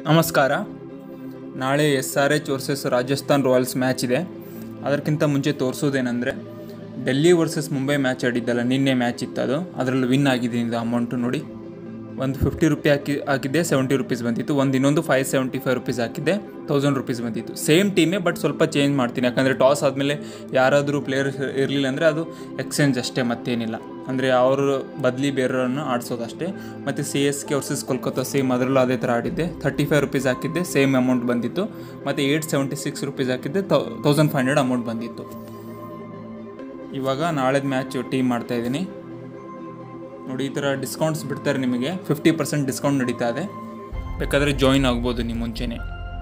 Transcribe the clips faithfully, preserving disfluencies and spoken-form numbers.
ನಮಸ್ಕಾರ. ನಾಳೆ S R H versus Rajasthan Royals match ಇದೆ. ಅದಕ್ಕಿಂತ ಮುಂಚೆ ತೋರಿಸೋದೇನೆಂದರೆ ಡೆಲ್ಲಿ ವರ್ಸಸ್ ಮುಂಬೈ ಮ್ಯಾಚ್ ಆಡಿದ್ದಲ್ಲ, ನಿನ್ನೆ ಮ್ಯಾಚ್ ಇತ್ತು ಅದು. ಅದರಲ್ಲಿ ವಿನ್ ಆಗಿದ್ದೀನಿ. ಇದು ಅಮೌಂಟು ನೋಡಿ, ಒಂದು ಫಿಫ್ಟಿ ರುಪಿ ಹಾಕಿ ಹಾಕಿದ್ದೆ ಸೆವೆಂಟಿ ರುಪೀಸ್ ಬಂದಿತ್ತು. ಒಂದು ಇನ್ನೊಂದು ಫೈವ್ ಸೆವೆಂಟಿ ಫೈವ್ ರುಪೀಸ್ ಹಾಕಿದ್ದೆ ತೌಸಂಡ್ ರುಪೀಸ್ ಬಂದಿತ್ತು. ಸೇಮ್ ಟೀಮೇ, ಬಟ್ ಸ್ವಲ್ಪ ಚೇಂಜ್ ಮಾಡ್ತೀನಿ. ಯಾಕಂದರೆ ಟಾಸ್ ಆದಮೇಲೆ ಯಾರಾದರೂ ಪ್ಲೇಯರ್ಸ್ ಇರಲಿಲ್ಲ ಅಂದರೆ ಅದು ಎಕ್ಸ್ಚೇಂಜ್ ಅಷ್ಟೇ, ಮತ್ತೇನಿಲ್ಲ. ಅಂದರೆ ಅವರು ಬದಲಿ ಬೇರೆಯವ್ರನ್ನ ಆಡಿಸೋದಷ್ಟೇ. ಮತ್ತು C S K versus Kolkata same ಅದರಲ್ಲೂ ಅದೇ ಥರ ಆಡಿದ್ದೆ. ಥರ್ಟಿ ಫೈವ್ ರುಪೀಸ್ ಹಾಕಿದ್ದೆ, ಸೇಮ್ ಅಮೌಂಟ್ ಬಂದಿತ್ತು. ಮತ್ತು ಏಯ್ಟ್ ಸೆವೆಂಟಿ ಸಿಕ್ಸ್ ರುಪೀಸ್ ಹಾಕಿದ್ದೆ, ತೌ ತೌಸಂಡ್ ಫೈವ್ ಹಂಡ್ರೆಡ್ ಅಮೌಂಟ್ ಬಂದಿತ್ತು. ಇವಾಗ ನಾಳೆದ ಮ್ಯಾಚ್ ಟೀಮ್ ಮಾಡ್ತಾಯಿದ್ದೀನಿ ನೋಡಿ. ಈ ಥರ ಡಿಸ್ಕೌಂಟ್ಸ್ ಬಿಡ್ತಾರೆ ನಿಮಗೆ. ಫಿಫ್ಟಿ ಪರ್ಸೆಂಟ್ ಡಿಸ್ಕೌಂಟ್ ನಡೀತಾ ಇದೆ. ಬೇಕಾದರೆ ಜಾಯಿನ್ ಆಗ್ಬೋದು ನೀವು ಮುಂಚೆನೇ.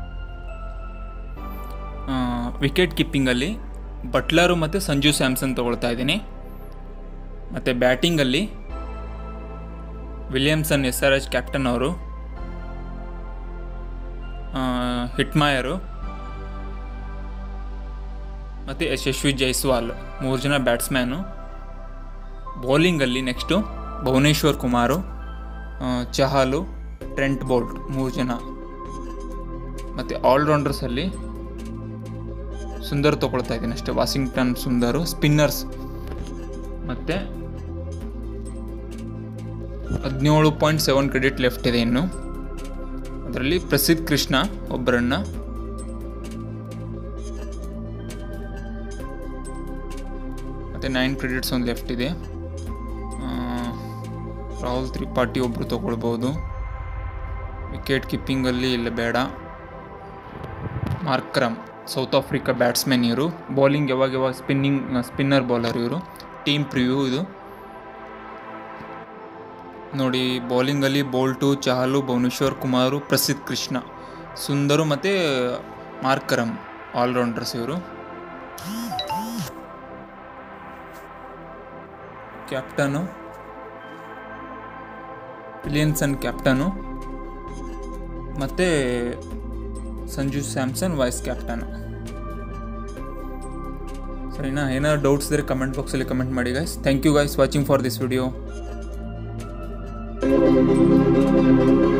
ವಿಕೆಟ್ ಕೀಪಿಂಗಲ್ಲಿ ಬಟ್ಲರು ಮತ್ತು ಸಂಜು ಸ್ಯಾಮ್ಸನ್ ತೊಗೊಳ್ತಾ ಇದ್ದೀನಿ. ಮತ್ತು ಬ್ಯಾಟಿಂಗಲ್ಲಿ Williamson, S R H captain ಅವರು, ಹಿಟ್ಮಾಯರು ಮತ್ತು ಯಶಸ್ವಿ ಜೈಸ್ವಾಲ್, ಮೂರು ಜನ ಬ್ಯಾಟ್ಸ್ಮ್ಯಾನು. ಬೌಲಿಂಗಲ್ಲಿ next Bhuvneshwar Kumar, Chahal, Trent Boult, ಮೂರು ಜನ. ಮತ್ತು ಆಲ್ರೌಂಡರ್ಸಲ್ಲಿ ಸುಂದರ್ ತೊಗೊಳ್ತಾ ಇದ್ದೀನಿ ಅಷ್ಟೇ, ವಾಷಿಂಗ್ಟನ್ ಸುಂದರು. ಸ್ಪಿನ್ನರ್ಸ್ ಮತ್ತು ಹದಿನೇಳು ಪಾಯಿಂಟ್ ಸೆವೆನ್ ಕ್ರೆಡಿಟ್ ಲೆಫ್ಟ್ ಇದೆ ಇನ್ನು. ಅದರಲ್ಲಿ ಪ್ರಸಿದ್ಧ ಕೃಷ್ಣ ಒಬ್ಬರನ್ನ, ಮತ್ತು ನೈನ್ ಕ್ರೆಡಿಟ್ಸ್ ಒಂದು ಲೆಫ್ಟ್ ಇದೆ. ರಾಹುಲ್ ತ್ರಿಪಾಠಿ ಒಬ್ಬರು ತೊಗೊಳ್ಬೋದು. ವಿಕೆಟ್ ಕೀಪಿಂಗಲ್ಲಿ ಇಲ್ಲ, ಬೇಡ. ಮಾರ್ಕ್ರಮ್, ಸೌತ್ ಆಫ್ರಿಕಾ ಬ್ಯಾಟ್ಸ್ಮನ್ ಇವರು. ಬೌಲಿಂಗ್ ಯಾವಾಗ ಯಾವಾಗ ಸ್ಪಿನ್ನಿಂಗ್ ಸ್ಪಿನ್ನರ್ ಬೌಲರ್ ಇವರು. ಟೀಮ್ ಪ್ರಿವ್ಯೂ ಇದು ನೋಡಿ. ಬೌಲಿಂಗಲ್ಲಿ ಬೋಲ್ಟು, ಚಹಲು, ಭುವನೇಶ್ವರ್ ಕುಮಾರು, ಪ್ರಸಿದ್ಧ ಕೃಷ್ಣ, ಸುಂದರು ಮತ್ತು ಮಾರ್ಕರಮ್ ಆಲ್ರೌಂಡರ್ಸ್ ಇವರು. ಕ್ಯಾಪ್ಟನು ವಿಲಿಯಮ್ಸನ್ ಕ್ಯಾಪ್ಟನು, ಮತ್ತು ಸಂಜು ಸ್ಯಾಮ್ಸನ್ ವೈಸ್ ಕ್ಯಾಪ್ಟನು. ಸರಿನಾ? ಏನಾದ್ರು ಡೌಟ್ಸ್ ಇದ್ದರೆ ಕಮೆಂಟ್ ಬಾಕ್ಸಲ್ಲಿ ಕಮೆಂಟ್ ಮಾಡಿ guys. Thank you guys watching for this video.